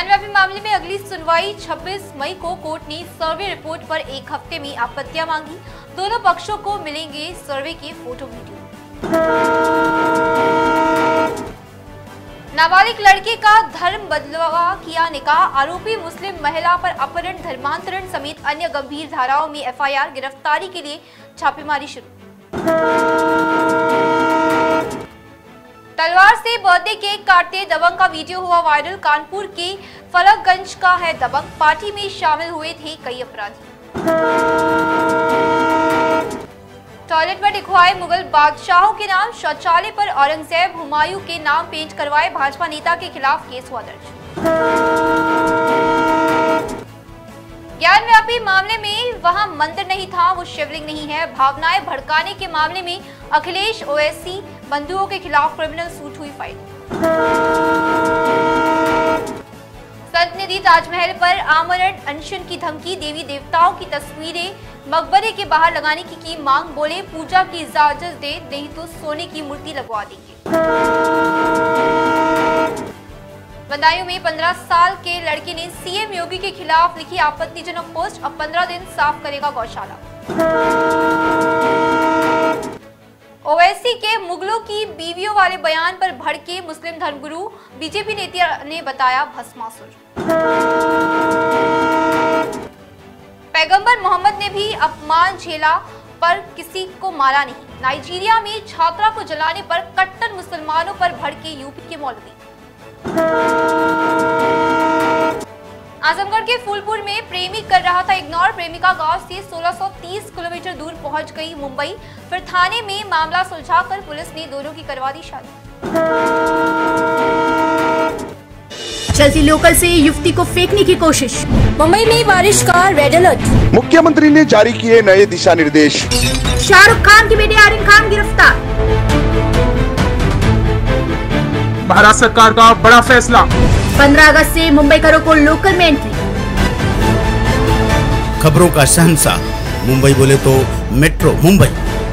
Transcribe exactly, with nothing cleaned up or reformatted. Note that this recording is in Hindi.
ज्ञानव्यापी मामले में अगली सुनवाई छब्बीस मई को। कोर्ट ने सर्वे रिपोर्ट पर एक हफ्ते में आपत्तियां मांगी। दोनों पक्षों को मिलेंगे सर्वे के फोटो वीडियो। नाबालिग लड़के का धर्म बदलावा किया निकाह। आरोपी मुस्लिम महिला पर अपहरण, धर्मांतरण समेत अन्य गंभीर धाराओं में एफ आई आर। गिरफ्तारी के लिए छापेमारी शुरू। तलवार से बर्थडे केक काटते दबंग का वीडियो हुआ वायरल। कानपुर के फलकगंज का है दबंग। पार्टी में शामिल हुए थे कई अपराधी। टॉयलेट पर लिखवाए मुगल बादशाहों के नाम। शौचालय पर औरंगजेब हुमायूं के नाम पेंट करवाए। भाजपा नेता के खिलाफ केस हुआ दर्ज। ज्ञानव्यापी मामले में वहां मंदिर नहीं था वो शिवलिंग नहीं है। भावनाएं भड़काने के मामले में अखिलेश ओवैसी बंधुओं के खिलाफ क्रिमिनल सूट हुई फाइल। संत निधि ताजमहल पर आमरण अनशन की धमकी। देवी देवताओं की तस्वीरें मकबरे के बाहर लगाने की की मांग। बोले पूजा की इजाजत दे, नहीं तो सोने की मूर्ति लगवा देंगे। बदायूं में पंद्रह साल के लड़के ने सीएम योगी के खिलाफ लिखी आपत्तिजनक पोस्ट। अब पंद्रह दिन साफ करेगा गौशाला। ओवैसी के मुगलों की बीवियों वाले बयान पर भड़के मुस्लिम धर्मगुरु। बीजेपी नेता ने बताया भस्मासुर। पैगंबर मोहम्मद ने भी अपमान झेला पर किसी को मारा नहीं। नाइजीरिया में छात्रा को जलाने पर कट्टर मुसलमानों पर भड़के यूपी के मौलवी। आजमगढ़ के फूलपुर में प्रेमी कर रहा था इग्नोर। प्रेमिका गांव से सोलह सौ तीस किलोमीटर दूर पहुंच गई मुंबई। फिर थाने में मामला सुलझाकर पुलिस ने दोनों की करवा दी शादी। चलती लोकल से युवती को फेंकने की कोशिश। मुंबई में बारिश का रेड अलर्ट। मुख्यमंत्री ने जारी किए नए दिशा निर्देश। शाहरुख खान की बेटी आर्यन खान गिरफ्तार। भारत सरकार का बड़ा फैसला। पंद्रह अगस्त से मुंबई करो को लोकल में एंट्री। खबरों का शहंशाह मुंबई बोले तो मेट्रो मुंबई।